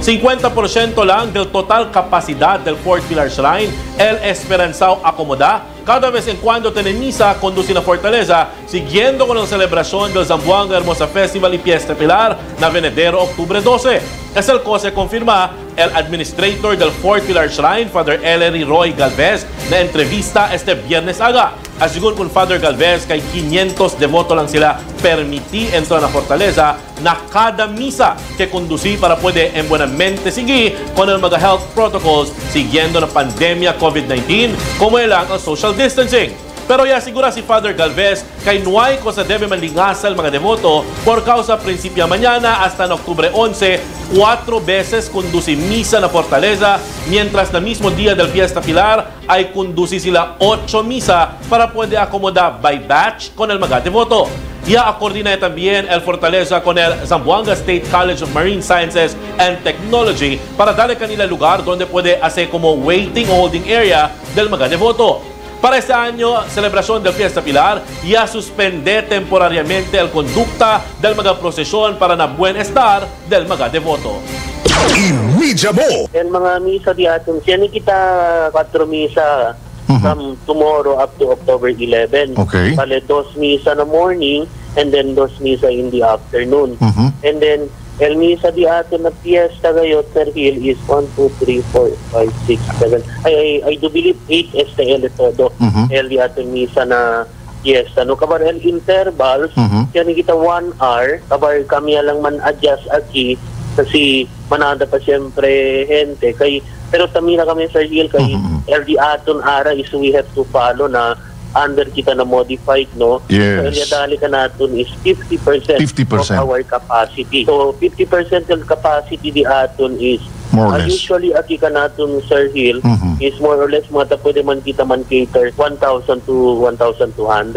50% lang del total capacidad del Fort Pilar Shrine, el Esperanzao acomoda cada vez en cuando tiene misa conduce la fortaleza, siguiendo con la celebración del Zamboanga Hermosa Festival y Fiesta Pilar na Venedero, octubre 12. Es el que se confirma el administrator del Fort Pilar Shrine, Father Ellery Roy Galvez, na entrevista este viernes aga. Asigur con Father Galvez que 500 devoto lang sila permití entrar na fortaleza na kada misa que conducí para puede en buena mente seguir con el mga health protocols siguiendo la pandemia COVID-19 como el ang social distancing. Pero ya sigura si Father Galvez kay nuay ko sa debe manlingasal mga devoto por causa principio mañana hasta en octubre 11, 4 veces conduci misa na fortaleza, mientras na mismo día del Fiesta Pilar ay conduci sila 8 misa para puede acomodar by batch con el mga devoto. Ya coordina también el Fortaleza con el Zamboanga State College of Marine Sciences and Technology para darle kanila lugar donde puede hacer como waiting o holding area del mga devoto. Para este año, celebración del Fiesta Pilar, ya suspende temporariamente el conducta del mga prosesyon para na buen estar del mga devoto. Imidya mo! El mga misa di atin, siya kita 4 misa from tomorrow up to October 11. Okay. Bale, 2 misa na morning and then 2 misa in the afternoon. And then, el misa di atin na fiesta ngayon, Sir Hill, is 1, 2, 3, 4, 5, 6, 7. I do believe 8 STL todo. El di atin misa na fiesta. No, kabar el intervals, kaya kita 1 hour, kabar kami lang man adjust aki, kasi manada pa siyempre gente. Kay, pero tamina kami, Sir Hill, kay el di atin ara is we have to follow na under kita na modified, no? Yes. So, dali ka natin is 50% of our capacity. So, 50% of capacity di aton is more or less. Usually, aki ka natin, Sir Hill, is more or less mga pwede man kita man cater 1,000 to 1,200.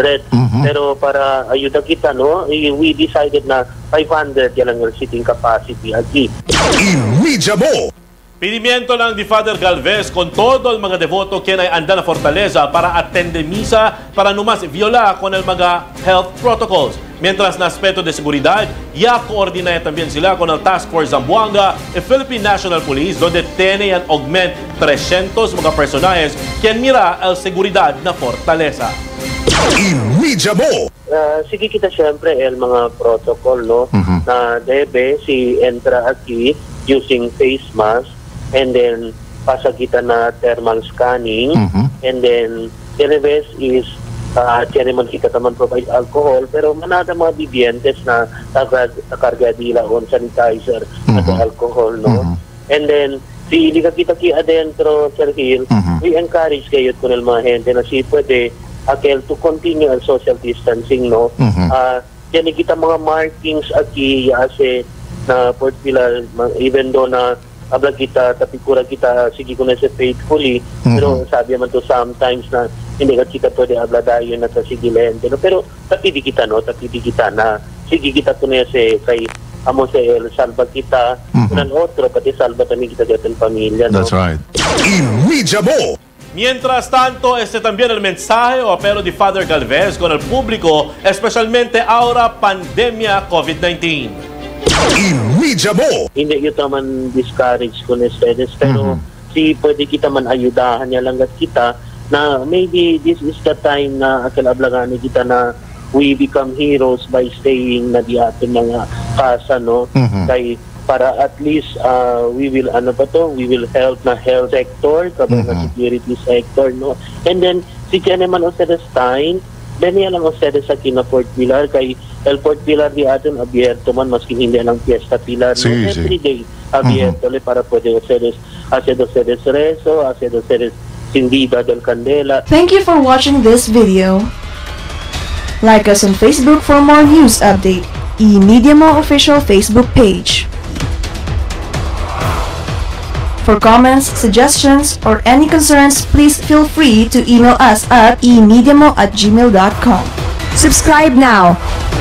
Pero para ayuda kita, no? We decided na 500 yan ang sitting capacity aki. Imidya mo! Pidimiento lang di Father Galvez con todo el mga devoto quien ay anda na fortaleza para atende misa para numas viola con el mga health protocols. Mientras na aspecto de seguridad, ya coordina también sila con el Task Force Zamboanga y Philippine National Police donde tiene yan augment 300 mga personajes quien mira el seguridad na fortaleza. Imidya mo! Sige kita siyempre el mga protocol, no? Na debe si entra aquí using face mask, and then pasa kita na thermal scanning, and then the best is tiyan man kita taman provide alcohol, pero manada mga bibientes na takargadila on sanitizer at alcohol, no? And then si hindi ka kita ki adentro, Sir Hill, we encourage kayo kung mga gente na si pwede akel to continue ang social distancing, no? Tiyan kita mga markings aki yase na Fort Pilar, even though na abla kita, tapikura kita, sige ko na siya faithfully, pero sabi naman to sometimes na hindi ka kita pwede abla dayo na sa sigilente, no? Pero tapidi kita, no? Tapidi kita na sige kita to na siya kay amo sa el salva kita, kunan otro, pati salva kami kita gatang pamilya, no? That's right. Imidya mo! Mientras tanto, también el mensaje o apelo de Father Galvez con el público, especialmente ahora pandemia COVID-19. Imidya mo! Hindi kita man discourage kung ustedes, pero si pwede kita man ayudahan niya lang kita na maybe this is the time na akalablangan kita na we become heroes by staying na di atin mga kasa, no? Kay para at least we will we will help na health sector, kabang na security sector, no? And then si Cheneman ustedes time Daniel lang ustedes sa kina Fort Pilar kay el Fort Pilar di atin abierto man maski hindi lang Fiesta Pilar, no? Every day abierto le para pwede ustedes hacer ustedes rezo, hacer ustedes sindida del candela. Thank you for watching this video. Like us on Facebook for more news update. eMedia Mo official Facebook page. For comments, suggestions, or any concerns, please feel free to email us at emediamo@gmail.com. Subscribe now!